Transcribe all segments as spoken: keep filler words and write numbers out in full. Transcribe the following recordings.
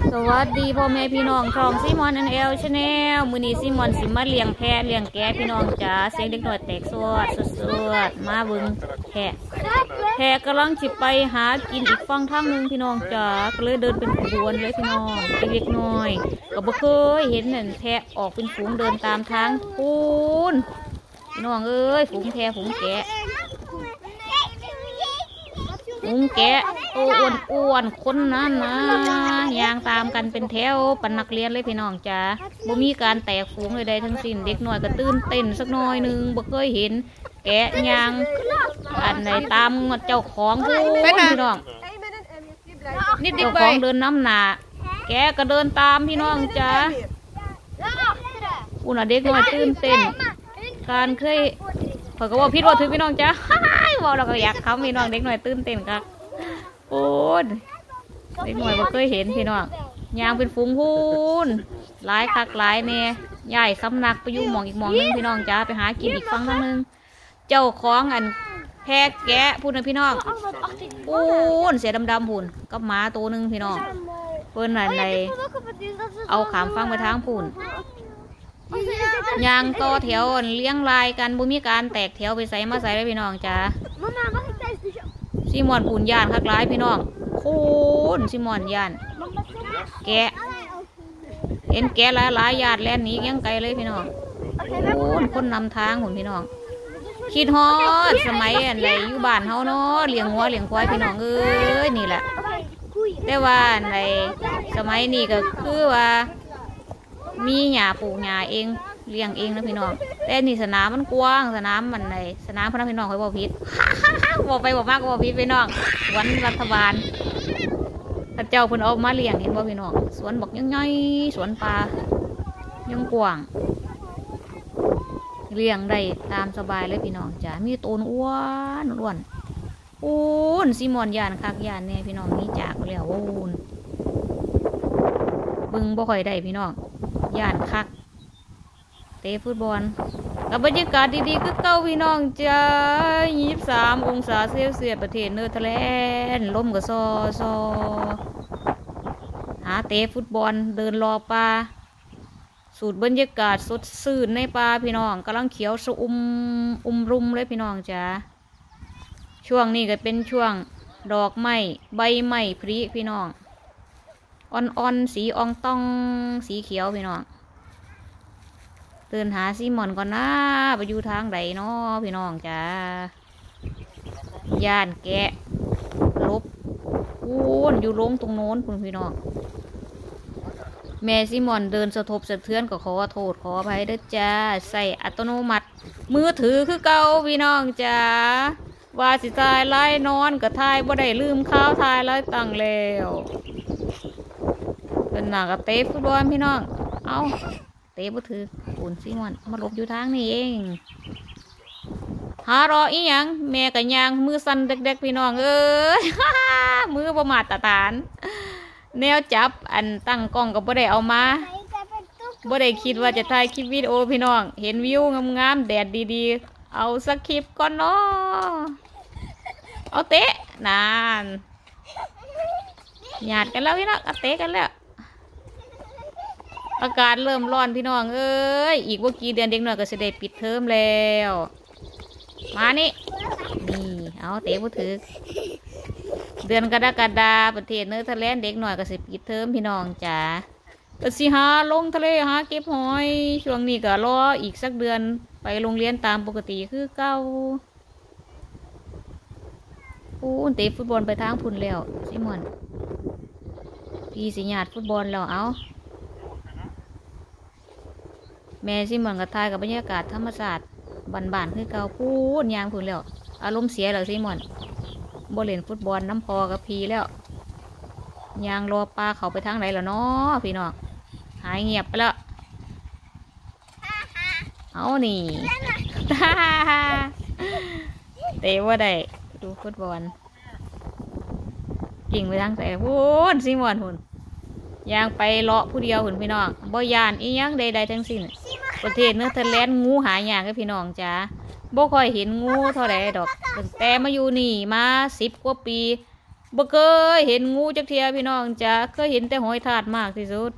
สวัสดีพ่อแม่พี่น้องช่องซีมอนแอนเอลชาแนลมือนี้ซีมอนสิมาเลี้ยงแพะเลี้ยงแกะพี่น้องจ๋าเสียงเด็กหน่อยแตกสวดสวดมาบึงแพะแพะกำลังจิบไปหากินอีกฝั่งทางหนึ่งพี่น้องจ๋าก็เลยเดินเป็นขบวนเลยพี่น้องเล็กน้อยก็บ่เคยเห็นเห็นแพะออกเป็นฝูงเดินตามทางปูนพี่น้องเอ้ยฝูงแพะฝูงแกะฝูงแกะตัวอ้วนอ้วนคนนั้นนะยางตามกันเป็นแถวปันนักเรียนเลยพี่น้องจ้าบ่มีการแตกฝูงเลยใดทั้งสิ้นเด็กหน่อยก็ตื่นเต้นสักหน่อยหนึ่งบ่เคยเห็นแกะยางอันไหนตามเจ้าของพูนพี่น้องเจ้าของเดินน้ำหนาแกะก็เดินตามพี่น้องจ้าอุ่นเด็กหน่อยตื่นเต้นการเคยเผื่อก็ว่าพิษว่าถือพี่น้องจ้าว่าเราก็อยากเขาพี่น้องเด็กหน่อยตื่นเต้นครับโอ้ยเด็กหน่อยบ่เคยเห็นพี่น้องยางเป็นฝูงพูนหลายคักหลายเนี่ยใหญ่สำนักไปยุ่งมองอีกมองนึงพี่น้องจ้าไปหากินอีกฝั่งนึงเจ้าของอันแพะแกะพูนนะพี่น้องพูนเสียดำๆพูนกับหมาตัวนึงพี่น้องเพิ่นอันใดเอาขามฟังไปทางพูนยางต่อแถวเลี้ยงลายกันบุมีการแตกแถวไปใส่มาใส่เลยพี่น้องจ้าซีมอนปูนยานคักร้ายพี่น้องคูนซีมอนยานแกะเห็นแกะหลายหลายญาติแล่นหนียังไกลเลยพี่น้องคูนคนนำทางหุ่นพี่น้องคิดฮอดสมัยอะไรอยู่บ้านเฮาเนาะเลี้ยงวัวเลี้ยงควายพี่น้องเอ้ยนี่แหละแต่ว่าในสมัยนี้ก็คือว่ามีหญ้าปลูกหญ้าเองเลี้ยงเองนะพี่น้องแต่นี่สนามมันกว้างสนามมันในสนามพนักพี่น้องคอยบอกพิษบอกไปบอกมากก็บอกพิษพี่น้องสวนรัฐบาลถ้าเจ้าเพิ่นเอามาเลี้ยงเห็นบ่พี่น้องสวนบอกย่อยๆสวนปลายังกว้างเลี้ยงได้ตามสบายเลยพี่น้องจ้ะมีต้นอ้วนอ้วนอ้วนซีมอนยานคักยานเนี่ยพี่น้องนี่จากแล้วอ้วนบึงบ่ค่อยได้พี่น้องย่านคักเตะฟุตบอลกับบรรยากาศดีๆก็เก้าพี่น้องจ้ายี่สิบสามองศาเซลเซียสประเทศเนเธอร์แลนด์ลมกับซอซอหาเตะฟุตบอลเดินรอปลาสูตรบรรยากาศสดชื่นในปลาพี่น้องกำลังเขียวสะอุ่มอุ่มรุมเลยพี่น้องจ้าช่วงนี้ก็เป็นช่วงดอกไม้ใบไม้พริพี่น้องอ่อนๆสีอองต้องสีเขียวพี่น้องเดินหาซีมอนก่อนนะไปอยู่ทางใดเนาะพี่น้องจ้าย่านแกะลบปูนอยู่ลงตรงโน้นคุณพี่น้องแม่ซีมอนเดินสะทบสะเทือนก็ขอโทษขออภัยด้วยจ้าใส่อัตโนมัติมือถือคือเก่าพี่น้องจ้าว่าสิทายไล่นอนกับทายบ่ได้ลืมข้าวทายไล่ตังแล้วเป็นหนักกับเตะฟุตบอลพี่น้องเอาเตะบ่ถือปูนซีมอนมาหลบอยู่ทางนี้เองหารออีหยังแม่กับยางมือสั่นเด็กๆพี่น้องเอ้ย มือประมาทตาตานแนวจับอันตั้งกล้องกับบ่ได้เอามาบ่ได้คิดว่าจะถ่ายคลิปวิดีโอพี่น้องเห็นวิวงามๆแดดดีๆเอาสักคลิปก่อนเนาะเอาเตะนานหยาดกันแล้วพี่น้องเอาเตะกันแล้วอากาศเริ่มร้อนพี่น้องเอ้ยอีกว่ากี่เดือนเด็กหน่อยก็จะได้ปิดเทอมแล้วมานี่นี่เอาเตะผู้ถือเดือนกรกฎาคมประเทศเนเธอร์แลนด์เด็กหน่อยก็จะปิดเทอมพี่น้องจ๋าก็สิหาลงทะเลหาเก็บหอยช่วงนี้ก็รออีกสักเดือนไปโรงเรียนตามปกติคือเก่าปูนเตะฟุตบอลไปทางพุ่นแล้วซิมอนพี่สิญาติฟุตบอลแล้วเอาแม่ซิมอนกับทายกับบรรยากาศธรรมศาสตร์บานๆคือเก่าพูดยางพูดแล้วอารมณ์เสียแล้วซิมอนบ่เล่นฟุตบอลน้ำพอกับพีแล้วยางรอปลาเขาไปทางไหนแล้วเนาะพี่น้องหายเงียบไปแล้วเอานี่เตะว่าได้ดูฟุตบอลกิ่งไปทางไหนพูดซิมอนหุ่นยางไปเลาะผู้เดียวหุ่นพี่น้องบ่ยานอีหยังใดๆทั้งสิ้นประเทศเนเธอร์แลนด์งูหายากกับพี่น้องจ้าบ่ค่อยเห็นงูเท่าไรดอกแต่มาอยู่นี่มาสิบกว่าปีบ่เคยเห็นงูจักเทียพี่น้องจ้าเคยเห็นแต่หอยทากมากที่สุด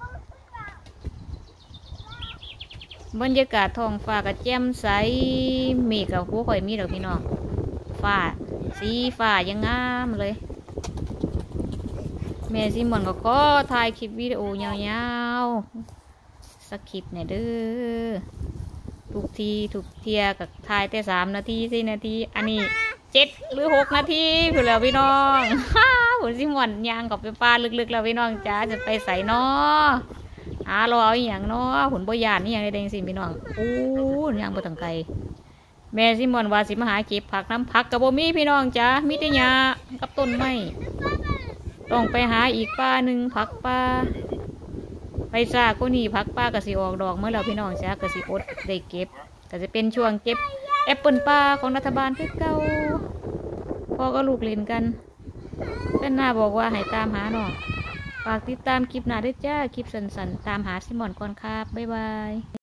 บรรยากาศท้องฟ้าก็แจ่มใสเมฆกับหัวข่อยมีดอกพี่น้องฟ้าสีฟ้ายังงามเลยแม่ซิมอนก็ขอถ่ายคลิปวิดีโอยาวๆสักคลิปเนี่ยเด้อทุกทีทุกเทียกับถ่ายแต่สามนาทีสี่นาทีอันนี้เจ็ดหรือหกนาทีเพื่อแล้วพี่น้องฮ่าผมซิมอนยางกับไปปลาลึกๆแล้วพี่น้องจ้าจะไปใส่นอหาเราเอาอย่างเนาะผลบ่ยานนี่อย่างใดๆสิพี่น้องอู้ยางบ่ตั้งไกลแม่ซิมอนว่าสิมาหาเก็บผักน้ำผักกับบ่มีพี่น้องจ้ามีแต่หญ้ากับต้นไม้ต้องไปหาอีกป้าหนึ่งผักป้าไปซาก็นี่ผักป้ากระสีออกดอกเมื่อเราพี่น้องจ้ากระสีอดได้เก็บก็จะเป็นช่วงเก็บแอปเปิลป้าของรัฐบาลคือเก่าพ่อก็ลูกเล่นกันเพื่อนหน้าบอกว่าให้ตามหาหน่อยฝากติดตามคลิปหน้าด้วยจ้าคลิปสั้นๆตามหาซิมอนก่อนครับบ๊ายบาย